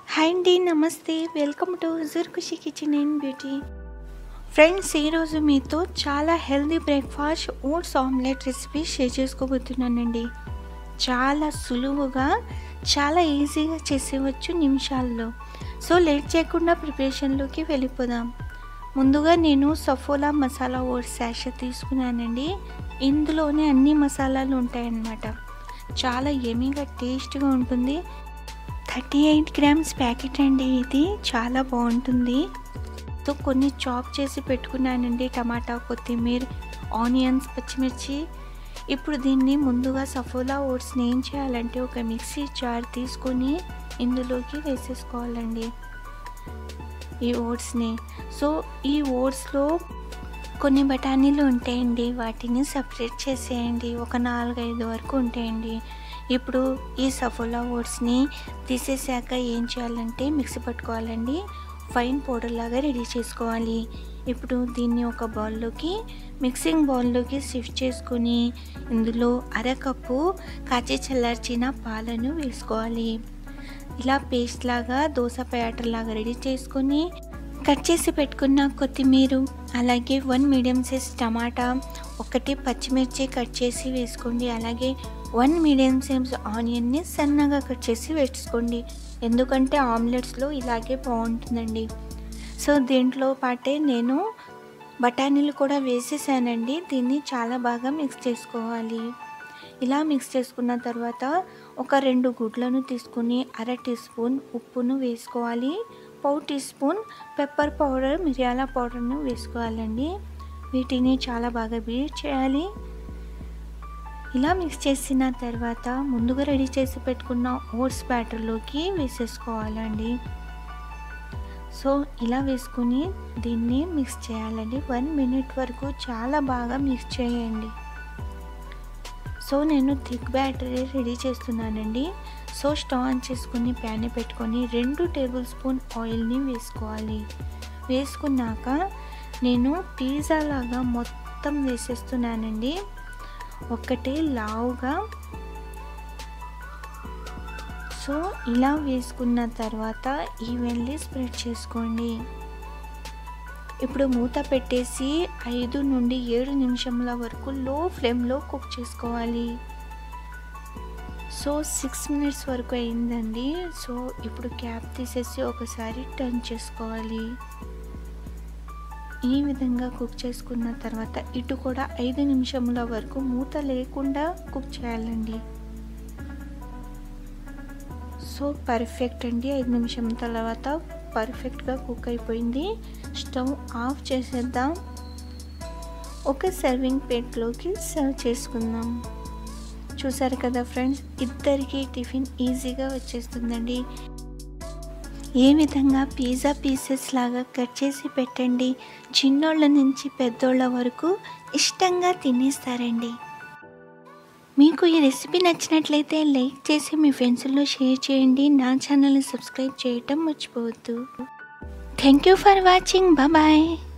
Hi అండి, namaste. Welcome to Huzur Khushi kitchen and beauty. Friends, ఈరోజు మీతో చాలా healthy breakfast oats omelette recipe share చేసుకోబోతున్నానండి. చాలా సులువుగా, చాలా ఈజీగా చేసేవచ్చు నిమిషాల్లో. సో లేట్ చేయకుండా ప్రిపరేషన్లోకి వెళ్ళిపోదాం. ముందుగా నేను సఫోలా మసాలా ఓట్స్ శాషే తీసుకున్నానండి. ఇందులోనే అన్ని మసాలాలు ఉంటాయన్నమాట. చాలా యమ్మీగా టేస్ట్గా ఉంటుంది. 38 గ్రామ్స్ ప్యాకెట్ అండి ఇది. చాలా బాగుంటుంది. సో కొన్ని చాప్ చేసి పెట్టుకున్నానండి. టమాటా, కొత్తిమీర, ఆనియన్స్, పచ్చిమిర్చి. ఇప్పుడు దీన్ని ముందుగా సఫోలా ఓట్స్ని ఏం చేయాలంటే ఒక మిక్సీ జార్ తీసుకొని ఇందులోకి వేసేసుకోవాలండి ఈ ఓట్స్ని. సో ఈ ఓట్స్లో కొన్ని బఠానీలు ఉంటాయండి, వాటిని సపరేట్ చేసేయండి. ఒక 4-5 వరకు ఉంటాయండి. ఇప్పుడు ఈ సఫోలా ఓట్స్ని తీసేసాక ఏం చేయాలంటే మిక్సీ పట్టుకోవాలండి. ఫైన్ పౌడర్ లాగా రెడీ చేసుకోవాలి. ఇప్పుడు దీన్ని ఒక బౌల్లోకి, మిక్సింగ్ బౌల్లోకి షిఫ్ట్ చేసుకొని ఇందులో అరకప్పు కాచి చల్లార్చిన పాలను వేసుకోవాలి. ఇలా పేస్ట్ లాగా, దోశ బ్యాటర్ లాగా రెడీ చేసుకొని కట్ చేసి పెట్టుకున్న కొత్తిమీర, అలాగే 1 మీడియం సైజ్ టమాటా, 1 పచ్చిమిర్చి కట్ చేసి వేసుకోండి. అలాగే 1 మీడియం సైజ్ ఆనియన్ని సన్నగా కట్ చేసి వేసుకోండి. ఎందుకంటే ఆమ్లెట్స్లో ఇలాగే బాగుంటుందండి. సో దీంట్లో పాటే నేను బఠానీలు కూడా వేసేసానండి. దీన్ని చాలా బాగా మిక్స్ చేసుకోవాలి. ఇలా మిక్స్ చేసుకున్న తర్వాత ఒక 2 గుడ్లను తీసుకుని 1/2 టీ స్పూన్ ఉప్పును వేసుకోవాలి. 1/4 టీ స్పూన్ పెప్పర్ పౌడర్, మిరియాల పౌడర్ను వేసుకోవాలండి. వీటిని చాలా బాగా బీట్ చేయాలి. ఇలా మిక్స్ చేసిన తర్వాత ముందుగా రెడీ చేసి పెట్టుకున్న ఓట్స్ బ్యాటర్లోకి వేసేసుకోవాలండి. సో ఇలా వేసుకుని దీన్ని మిక్స్ చేయాలండి. 1 మినిట్ వరకు చాలా బాగా మిక్స్ చేయండి. సో నేను థిక్ బ్యాటర్ రెడీ చేస్తున్నానండి. సో స్టవ్ ఆన్ చేసుకుని ప్యాన్ పెట్టుకొని 2 టేబుల్ స్పూన్ ఆయిల్ని వేసుకోవాలి. వేసుకున్నాక నేను పిజ్జా లాగా మొత్తం వేసేస్తున్నానండి. ఒకటే లావుగా. సో ఇలా వేసుకున్న తర్వాత ఈవెన్లీ స్ప్రెడ్ చేసుకోండి. ఇప్పుడు మూత పెట్టేసి 5 నుండి 7 నిమిషముల వరకు లో ఫ్లేమ్లో కుక్ చేసుకోవాలి. సో 6 మినిట్స్ వరకు అయిందండి. సో ఇప్పుడు క్యాప్ తీసేసి ఒకసారి టర్న్ చేసుకోవాలి. ఈ విధంగా కుక్ చేసుకున్న తర్వాత ఇటు కూడా 5 నిమిషముల వరకు మూత లేకుండా కుక్ చేయాలండి. సో పర్ఫెక్ట్ అండి. 5 నిమిషం తర్వాత పర్ఫెక్ట్గా కుక్ అయిపోయింది. స్టవ్ ఆఫ్ చేసేద్దాం. ఒక సర్వింగ్ ప్లేట్లోకి సర్వ్ చేసుకుందాం. చూసారు కదా ఫ్రెండ్స్, ఇద్దరికి టిఫిన్ ఈజీగా వచ్చేస్తుందండి. ఏ విధంగా పిజ్జా పీసెస్ లాగా కట్ చేసి పెట్టండి. చిన్నోళ్ళ నుంచి పెద్దోళ్ళ వరకు ఇష్టంగా తినేస్తారండి. మీకు ఈ రెసిపీ నచ్చినట్లయితే లైక్ చేసి మీ ఫ్రెండ్స్లో షేర్ చేయండి. నా ఛానల్ని సబ్స్క్రైబ్ చేయటం మర్చిపోవద్దు. Thank you for watching. Bye.